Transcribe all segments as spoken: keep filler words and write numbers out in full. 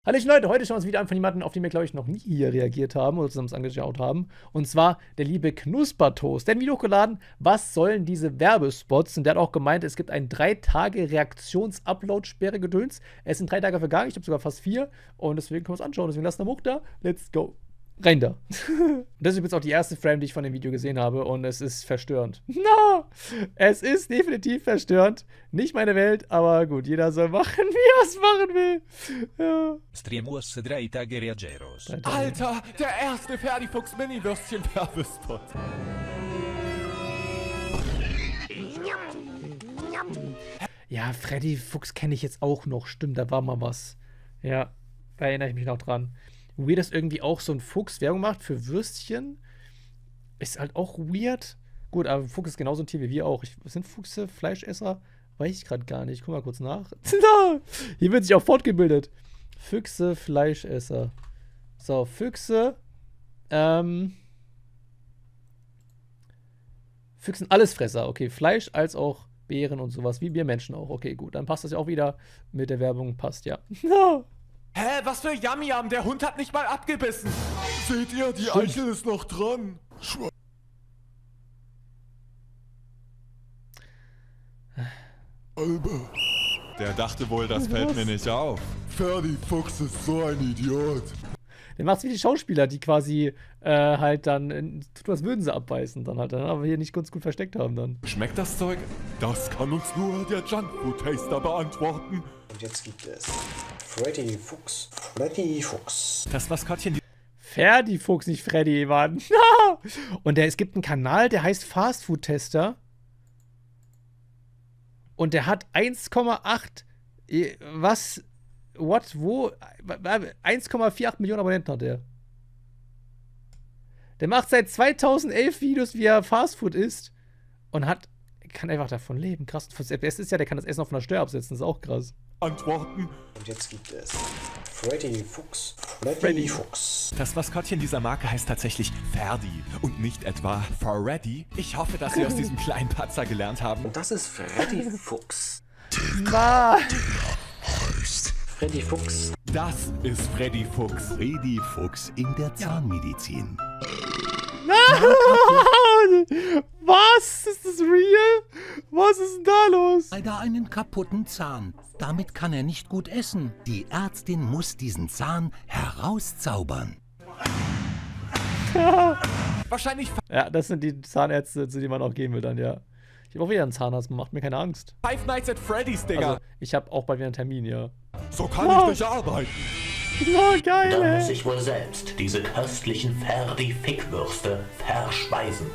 Hallöchen Leute, heute schauen wir uns wieder an von jemandem, auf den wir, glaube ich, noch nie hier reagiert haben oder zusammen angeschaut haben. Und zwar der liebe Knuspertoast. Der hat ein Video hochgeladen, was sollen diese Werbespots? Und der hat auch gemeint, es gibt ein drei Tage Reaktions-Upload-Sperre gedöns. Es sind drei Tage vergangen, ich habe sogar fast vier. Und deswegen können wir es anschauen. Deswegen lassen wir hoch da. Let's go. Rein da. Das ist übrigens auch die erste Frame, die ich von dem Video gesehen habe. Und es ist verstörend. No! Es ist definitiv verstörend. Nicht meine Welt, aber gut, jeder soll machen, wie er es machen will. Ja. Streamus drei Tage Reageros. Alter, der erste Ferdifuchs Mini-Würstchen-Werbespot. Ja, Freddy Fuchs kenne ich jetzt auch noch. Stimmt, da war mal was. Ja, da erinnere ich mich noch dran. Weird, dass irgendwie auch so ein Fuchs Werbung macht für Würstchen. Ist halt auch weird. Gut, aber Fuchs ist genauso ein Tier wie wir auch. Ich, sind Füchse Fleischesser? Weiß ich gerade gar nicht. Guck mal kurz nach. Hier wird sich auch fortgebildet. Füchse Fleischesser. So, Füchse. Ähm. Füchse sind Allesfresser. Okay, Fleisch als auch Beeren und sowas. Wie wir Menschen auch. Okay, gut. Dann passt das ja auch wieder mit der Werbung. Passt, ja. Hä, was für Yam-Yam, der Hund hat nicht mal abgebissen. Seht ihr, die Stimmt. Eichel ist noch dran. Schwe Alter. Der dachte wohl, das fällt mir nicht auf. Ferdifuchs ist so ein Idiot. Der macht's wie die Schauspieler, die quasi äh, halt dann äh, tut, als würden sie abbeißen, dann halt, dann aber hier nicht ganz gut versteckt haben dann. Schmeckt das Zeug? Das kann uns nur der Junkfood Taster beantworten. Und jetzt gibt es Freddy Fuchs. Freddy Fuchs. Das Maskottchen, die Ferdi Fuchs, nicht Freddy, Mann. Und der, es gibt einen Kanal, der heißt Fast Food Tester. Und der hat eins Komma acht, was, what, wo, eins Komma achtundvierzig Millionen Abonnenten hat der. Der macht seit zweitausendelf Videos, wie er Fast Food isst. Und hat, kann einfach davon leben. Krass. Das ist ja, der kann das Essen auf einer Steuer absetzen. Das ist auch krass. antworten. Und jetzt gibt es Freddy Fuchs. Freddy, Freddy. Fuchs. Das Maskottchen dieser Marke heißt tatsächlich Ferdi und nicht etwa Freddy. Ich hoffe, dass Sie aus diesem kleinen Patzer gelernt haben. Und das ist Freddy Fuchs. Mann. Freddy Fuchs. Das ist Freddy Fuchs. Freddy Fuchs in der Zahnmedizin. Was? Ist das real? Was ist denn da los? Leider einen kaputten Zahn. Damit kann er nicht gut essen. Die Ärztin muss diesen Zahn herauszaubern. Wahrscheinlich Ja, das sind die Zahnärzte, zu denen man auch gehen will dann, ja. Ich habe auch wieder einen Zahnarzt, macht mir keine Angst. Five Nights at Freddy's, Digga. Also, ich habe auch bald wieder einen Termin, ja. So kann ich nicht arbeiten. Oh, geil, Dann ey. muss ich wohl selbst diese köstlichen Ferdi-Fickwürste verspeisen.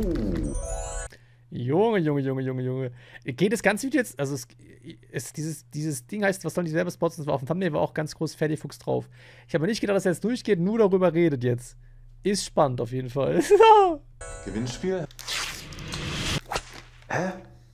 Junge, Junge, Junge, Junge, Junge. Geht das ganze Video jetzt, also es, es, dieses, dieses Ding heißt, was sollen die Werbespots, das war auf dem Thumbnail, war auch ganz groß Ferdi Fuchs drauf. Ich habe nicht gedacht, dass er jetzt durchgeht, nur darüber redet jetzt. Ist spannend auf jeden Fall. Gewinnspiel? Hä?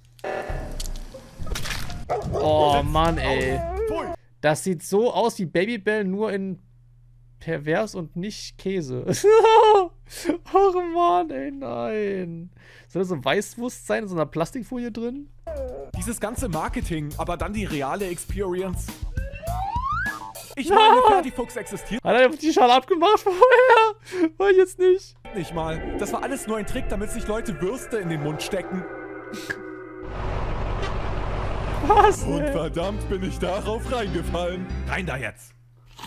Oh Mann, ey. Pfui. Das sieht so aus wie Babybel, nur in pervers und nicht Käse. Oh Mann, ey, nein. Soll das so ein Weißwurst sein, in so einer Plastikfolie drin? Dieses ganze Marketing, aber dann die reale Experience. Ich meine, Ferdi Fuchs existiert Hat er die Schale abgemacht vorher? War ich jetzt nicht. nicht mal. Das war alles nur ein Trick, damit sich Leute Würste in den Mund stecken. Was? Und Ey? verdammt bin ich darauf reingefallen. Rein da jetzt.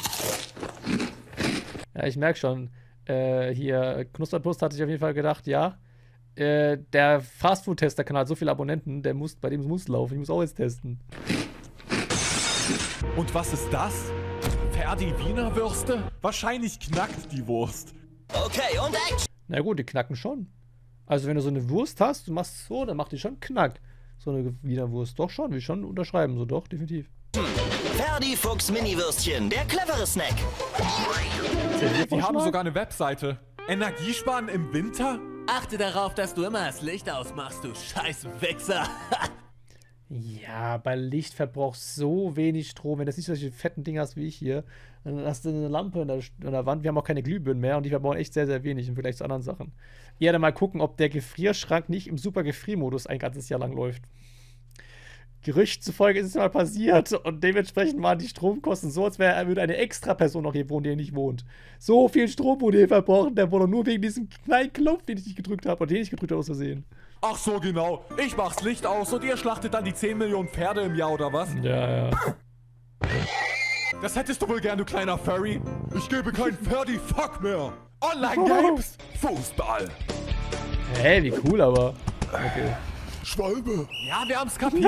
Ja, ich merke schon. Äh, hier, Knusperpost hatte ich auf jeden Fall gedacht, ja. Äh, der Fastfood-Tester-Kanal hat so viele Abonnenten, der muss, bei dem muss laufen. Ich muss auch jetzt testen. Und was ist das? Ferdi Wiener Würste? Wahrscheinlich knackt die Wurst. Okay, und Action! Na gut, die knacken schon. Also wenn du so eine Wurst hast, du machst so, dann macht die schon Knack. So eine Wiener Wurst. Doch schon, will ich schon unterschreiben. So doch, definitiv. Ferdi Fuchs Mini-Würstchen, der clevere Snack. Die haben sogar eine Webseite. Energiesparen im Winter? Achte darauf, dass du immer das Licht ausmachst, du scheiß Wichser. Ja, bei Licht verbrauchst so wenig Strom. Wenn du nicht solche fetten Dinger hast wie ich hier, dann hast du eine Lampe in der, in der Wand. Wir haben auch keine Glühbirnen mehr und die verbrauchen echt sehr, sehr wenig im Vergleich zu anderen Sachen. Eher dann mal gucken, ob der Gefrierschrank nicht im Super Gefriermodus ein ganzes Jahr lang läuft. Gerüchten zufolge ist es mal passiert und dementsprechend waren die Stromkosten so, als wäre würde eine extra Person noch hier wohnen, die hier nicht wohnt. So viel Strom wurde hier verbraucht, der wurde nur wegen diesem kleinen Knopf, den ich nicht gedrückt habe und den ich gedrückt habe aus Versehen. Ach so, genau. Ich mach's Licht aus und ihr schlachtet dann die zehn Millionen Pferde im Jahr, oder was? Ja, ja. Das hättest du wohl gern, du kleiner Furry. Ich gebe kein Ferdi-Fuck mehr. Online-Games, Fußball. Hey, wie cool, aber. Okay. Schwalbe. Ja, wir haben's kapiert.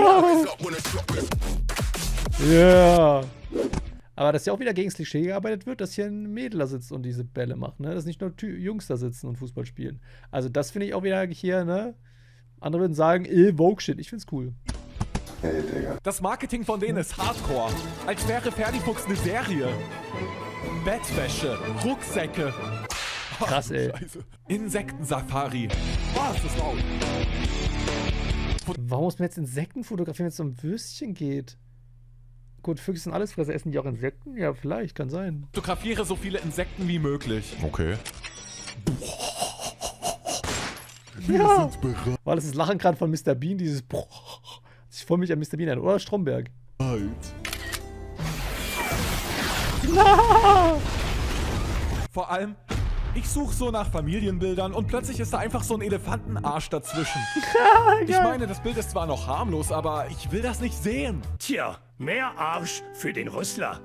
Ja. Aber dass ja auch wieder gegen das Klischee gearbeitet wird, dass hier ein Mädel da sitzt und diese Bälle macht, ne? Dass nicht nur Tü Jungs da sitzen und Fußball spielen. Also das finde ich auch wieder hier, ne? Andere würden sagen, eh, Vogue-Shit. Ich find's cool. Hey, Digga. Das Marketing von denen ist Hardcore. Als wäre Ferdifuchs eine Serie. Bettwäsche, Rucksäcke. Krass, ey. Scheiße. Insektensafari. Oh, ist das laut. Warum muss man jetzt Insekten fotografieren, wenn es um Würstchen geht? Gut, Füchse sind alles Fresser. Essen die auch Insekten? Ja, vielleicht, kann sein. Fotografiere so viele Insekten wie möglich. Okay. Ja. War das das Lachen gerade von Mister Bean, dieses ich freue mich an Mister Bean an. Oder Stromberg. Vor allem, ich suche so nach Familienbildern und plötzlich ist da einfach so ein Elefantenarsch dazwischen. Ich meine, das Bild ist zwar noch harmlos, aber ich will das nicht sehen. Tja, mehr Arsch für den Rüssler.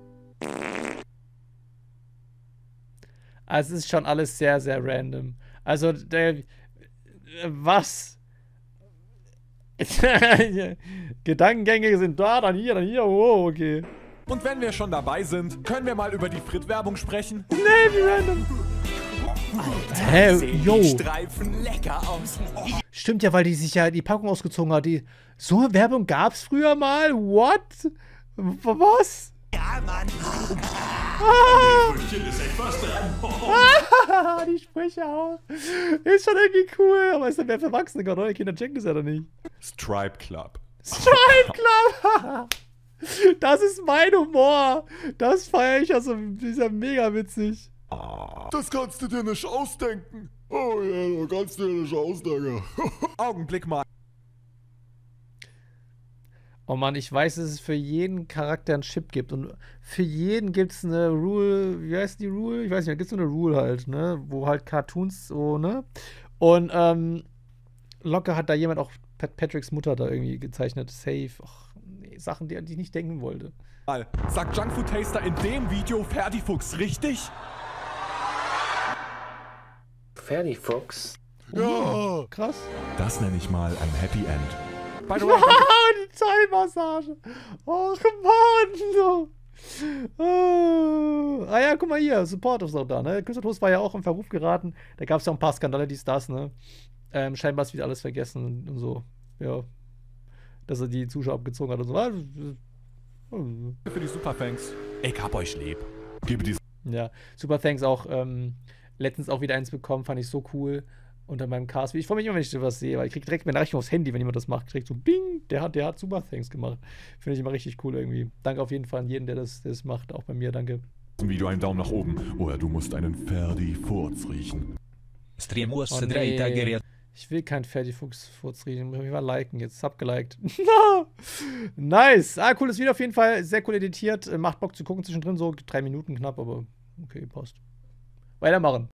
Also es ist schon alles sehr, sehr random. Also, der, was? Gedankengänge sind da, dann hier, dann hier, oh, okay. Und wenn wir schon dabei sind, können wir mal über die Frit-Werbung sprechen? Nee, wie random. Hä, hey, yo. Streifen lecker aus. Stimmt ja, weil die sich ja die Packung ausgezogen hat. Die, so eine Werbung gab's früher mal? What? Was? Ja, Mann. Ah. Ah, die Sprüche auch. Ist schon irgendwie cool, aber ist dann mehr für Erwachsene, oder? Die Kinder checken das ja doch nicht. Stripe Club. Stripe Club! Das ist mein Humor. Das feiere ich also. Das ist ja mega witzig. Das kannst du dir nicht ausdenken. Oh ja, das kannst du dir nicht ausdenken. Augenblick mal. Oh Mann, ich weiß, dass es für jeden Charakter einen Chip gibt. Und für jeden gibt es eine Rule. Wie heißt die Rule? Ich weiß nicht, da gibt es so eine Rule halt, ne? Wo halt Cartoons so, ne? Und, ähm, locker hat da jemand auch Pat Patricks Mutter da irgendwie gezeichnet. Safe. Ach, nee, Sachen, die, die ich nicht denken wollte. Sagt Junkfood Taster in dem Video Ferdifuchs richtig? Ferdifuchs? Ja. Krass. Das nenne ich mal ein Happy End. By the way, die Zahnmassage. Oh, Mann. So. Oh. Ah ja, guck mal hier. Support ist auch da, ne? Künstlertoast war ja auch im Verruf geraten. Da gab es ja ein paar Skandale, dies, das, ne? Ähm, scheinbar ist wieder alles vergessen und, und so. Ja. Dass er die Zuschauer abgezogen hat und so. Für die Superthanks. Ich hab euch lieb. Gebe die. Ja, Super Thanks auch ähm, letztens auch wieder eins bekommen, fand ich so cool. Unter meinem Cast. Ich freue mich immer, wenn ich sowas sehe, weil ich kriege direkt meine Rechnung aufs Handy, wenn jemand das macht. Direkt so, bing, der hat, der hat Super Thanks gemacht. Finde ich immer richtig cool irgendwie. Danke auf jeden Fall an jeden, der das, der das macht. Auch bei mir, danke. Zum Video einen Daumen nach oben. Oder du musst einen Ferdi-Furz riechen. Oh, nee. Ich will keinen Ferdi-Fuchs-Furz riechen. Ich will mal liken jetzt. Hab geliked. Nice. Ah, cooles Video auf jeden Fall. Sehr cool editiert. Macht Bock zu gucken zwischendrin. So drei Minuten knapp, aber okay, passt. Weitermachen.